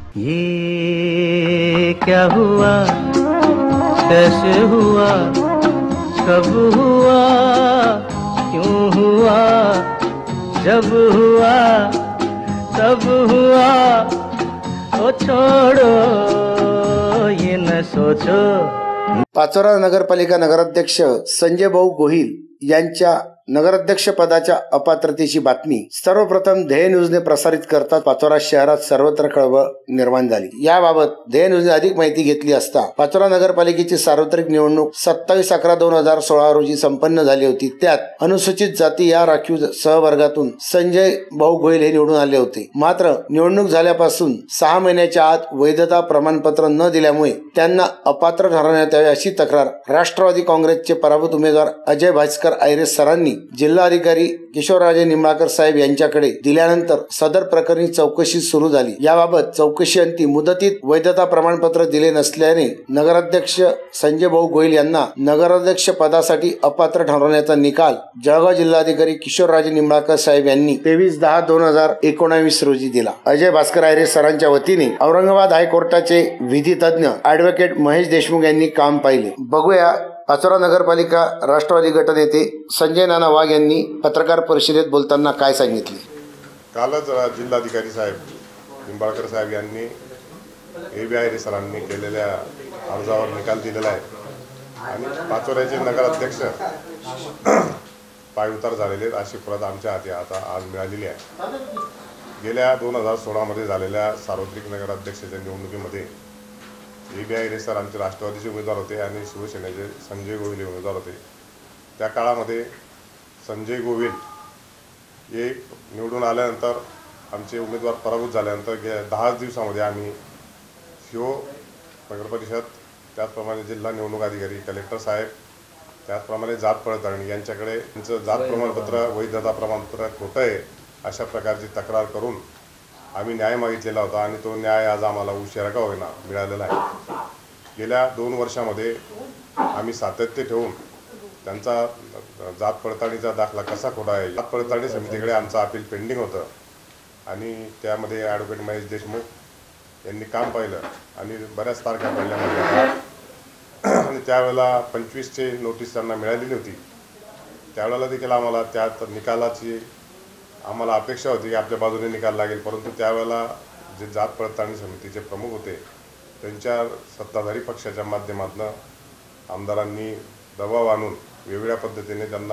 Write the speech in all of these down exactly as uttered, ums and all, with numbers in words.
ये क्या हुआ, कैसे हुआ, कब हुआ, क्यों हुआ, जब हुआ तब हुआ, ओ छोड़ो ये न सोचो। पाचोरा नगरपालिका नगराध्यक्ष संजय भाऊ गोहिल यांच्या नगराध्यक्ष पदाच्या अपात्रतेची बातमी सर्वप्रथम ध्येय न्यूजने प्रसारित करतात पाचोरा शहरात सर्वत्र खळबळ निर्माण झाली। याबाबत ध्येय न्यूजने अधिक माहिती घेतली असता पाचोरा नगरपालिकेची सार्वत्रिक निवडणूक सत्तावीस अकरा दोन हजार सोळा रोजी संपन्न झाली होती। त्यात अनुसूचित जाती या राखीव सहवर्गातून संजय भाऊ गोहिल हे निवडून आले होते। मात्र निवडणूक झाल्यापासून सहा महिन्याच्या आत वैधता प्रमाणपत्र न दिल्यामुळे त्यांना अपात्र ठरवण्यात यावे अशी तक्रार राष्ट्रवादी काँग्रेसचे पराभूत उमेदवार अजय भास्कर आयरे सरांनी जिल्हाधिकारी किशोरराजे निंबाळकर साहेब यांच्याकडे दिल्यानंतर सदर प्रकरणी चौकशी सुरू झाली। याबाबत चौकशी अंती मुदतीत वैधता प्रमाणपत्र दिले नसल्याने नगराध्यक्ष संजय भाऊ गोहिल यांना नगराध्यक्ष पदासाठी अपात्र ठरवण्याचा निकाल जळगाव जिल्हाधिकारी किशोरराजे निंबाळकर साहेब यांनी तेवीस दहा दोन हजार एकोणावीस रोजी दिला। अजय भास्कर आयरे सरांच्या वतीने औरंगाबाद हायकोर्टाचे विधी तज्ञ ॲडव्होकेट महेश देशमुख यांनी काम पाहिले। बघूया पाचोरा नगरपालिका राष्ट्रवादी गटनेते संजय नाना वाघ यांनी पत्रकार परिषदेत बोलताना काय सांगितले। कालच जिल्हाधिकारी साहेब निंबाळकर साहेब यांनी ए बी आय सरांनी केलेल्या अर्जावर निकाल दिलेला आहे आणि पाचोऱ्याचे नगराध्यक्ष पायउतार झालेले अशी प्रत आमच्या हाती आता आज मिळालेली आहे। गेल्या दोन हजार सोळामध्ये झालेल्या सार्वत्रिक नगराध्यक्षाच्या निवडणुकीमध्ये ए बी आय सर आमचे राष्ट्रवादीचे उमेदवार होते आणि शिवसेनेचे संजय गोविल उमेदवार होते। त्या काळामध्ये संजय गोविल हे निवडून आल्यानंतर आमचे उमेदवार पराभूत झाल्यानंतर गेल्या दहा दिवसामध्ये आम्ही शिव नगरपरिषद त्याचप्रमाणे जिल्हा निवडणूक अधिकारी कलेक्टर साहेब त्याचप्रमाणे जात पडताळणी यांच्याकडे त्यांचं जात प्रमाणपत्र वैधता प्रमाणपत्र खोटं आहे अशा प्रकारची तक्रार करून आम्ही न्याय मागितलेला होता आणि तो न्याय आज आम्हाला उशिरा का होईना मिळालेला आहे। गेल्या दोन वर्षामध्ये आम्ही सातत्य ठेवून त्यांचा जात पडताळणीचा दाखला कसा खोटा आहे जात पडताळणी समितीकडे आमचं अपील पेंडिंग होतं आणि त्यामध्ये ॲडव्होकेट महेश देशमुख यांनी काम पाहिलं आणि बऱ्याच तारखा पडल्यामध्ये आणि त्यावेळेला पंचवीसचे नोटीस त्यांना मिळालेली होती। त्यावेळेला देखील आम्हाला त्यात निकालाची आम्हाला अपेक्षा होती की आपल्या बाजूने निकाल लागेल, परंतु त्यावेळेला जे जात पडताळणी समितीचे प्रमुख होते त्यांच्या सत्ताधारी पक्षाच्या माध्यमातून आमदारांनी दबाव आणून वेगवेगळ्या पद्धतीने त्यांना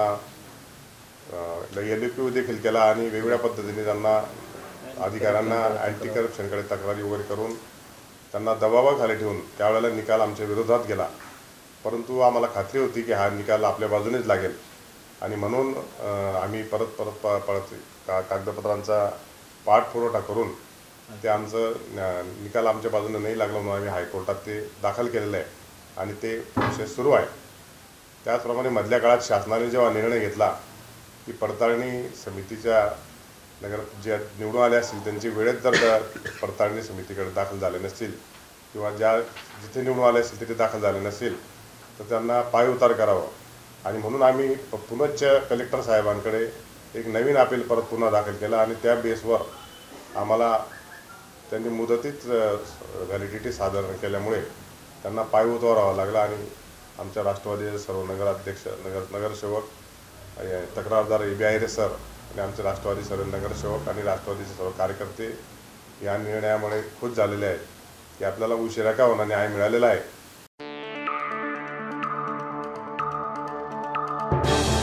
एल ए पी देखील केला आणि वेगवेगळ्या पद्धतीने त्यांना अधिकाऱ्यांना अँटी करप्शनकडे तक्रारी वगैरे करून त्यांना दबावाखाली ठेवून त्यावेळेला निकाल आमच्या विरोधात गेला। परंतु आम्हाला खात्री होती की हा निकाल आपल्या बाजूनेच लागेल आणि म्हणून आम्ही परत परत प पळत का कागदपत्रांचा पाठपुरावा करून ते आमचं निकाल आमच्या बाजूने नाही लागला म्हणून आम्ही हायकोर्टात ते दाखल केलेलं आहे आणि ते प्रोसेस सुरू आहे। त्याचप्रमाणे मधल्या काळात शासनाने जेव्हा निर्णय घेतला की पडताळणी समितीच्या नगर जे निवडून आले असतील त्यांची वेळेत जर पडताळणी समितीकडे दाखल झाले नसतील किंवा ज्या जिथे निवडून आले असतील तिथे दाखल झाले नसतील तर त्यांना पायउतार करावं आणि म्हणून आम्ही पुनश्च कलेक्टर साहेबांकडे एक नवीन अपील परत पुन्हा दाखल केला आणि त्या बेसवर आम्हाला त्यांनी मुदतीत व्हॅलिडिटी सादर केल्यामुळे त्यांना पायउतार व्हावा लागला आणि आमच्या राष्ट्रवादीचे सर्व नगराध्यक्ष नगर नगरसेवक तक्रारदार ए बी आय सर आणि आमचे राष्ट्रवादी सर्व नगरसेवक आणि राष्ट्रवादीचे सर्व कार्यकर्ते या निर्णयामुळे खुश झालेले आहेत की आपल्याला उशिरा का होणार न्याय मिळालेला आहे।